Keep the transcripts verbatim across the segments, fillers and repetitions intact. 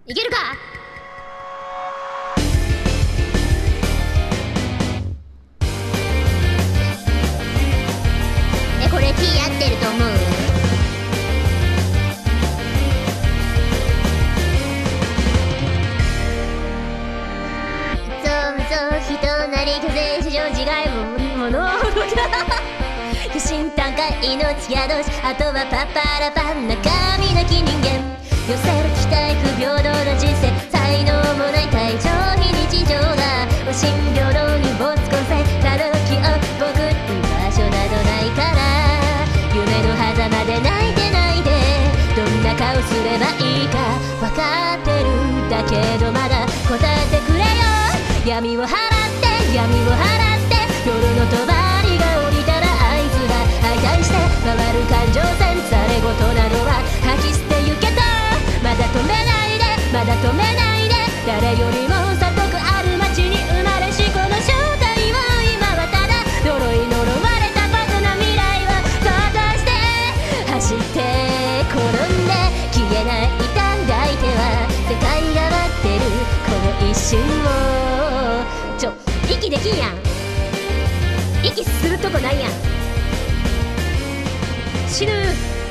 いけるか。え、これ T 合ってると思う。そうそう人なり風史上自害もの不信短歌命宿し、あとはパッパラパン中身なき人間、寄せる期待不平等な人生、才能もない体調非日常だ、心平等に没個性たどきを僕居場所などないから、夢の狭間で泣いて泣いてどんな顔すればいいか分かってるだけどまだ答えてくれよ、闇を払って闇を払って夜の帳が降りたらあいつが敗退して回る感情線、されごとなどは吐き捨てゆけと、まだ止めないでまだ止めないで、誰よりも里くある街に生まれしこの正体を今はただ呪い呪われた僕の未来を想像して走って転んで消えない痛んだ相手は世界が待ってるこの一瞬を、ちょ息できんやん、息するとこないやん、死ぬ。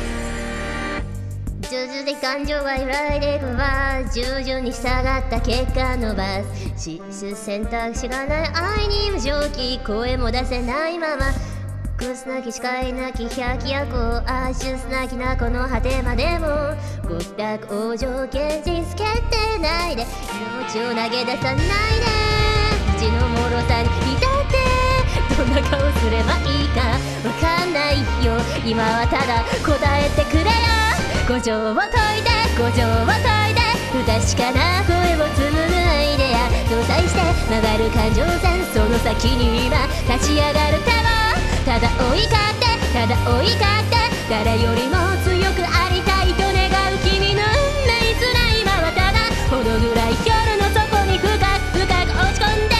徐々に感情が揺らいでいくわ、従順に従った結果伸ばすし選択肢がない愛に無常気、声も出せないままクスなき視界なき百鬼夜行、アッシュスなきなこの果てまでも極楽往生現実決定ないで命を投げ出さないで、口の脆さに浸ってどんな顔すればいいかわかんないよ、今はただ答えてくれよ、五条を解いて五条を解いて不確かな声を紡ぐアイデア搭載して曲がる感情線、その先に今立ち上がる手をただ追いかってただ追いかって、誰よりも強くありたいと願う君の運命すら今はただほどぐらい夜の底に深く深く落ち込んで、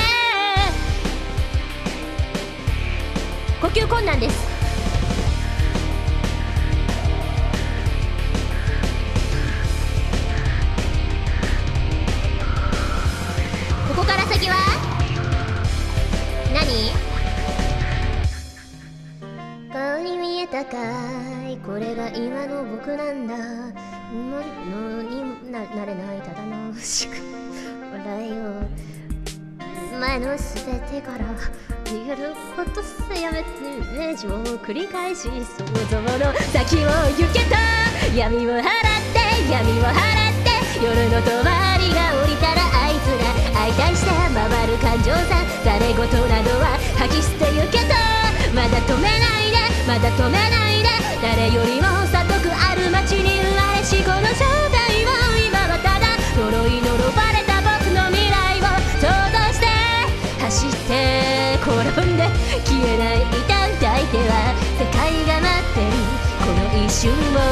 呼吸困難です。ここから先は何？顔に見えたかい、これが今の僕なんだ、ものに な, なれないただの笑いを前の全てから逃げることさえやめてイメージを繰り返し想像の先を行けた、闇を払って闇を払って夜の帳が降りたらあいつが相対して回る感情さ、誰事などは吐き捨てゆけと、まだ止めないでまだ止めないで、誰よりも里くある街に生まれしこの正体を今はただ呪い呪われた僕の未来を想像して走って転んで消えない痛んだ相手は世界が待ってるこの一瞬を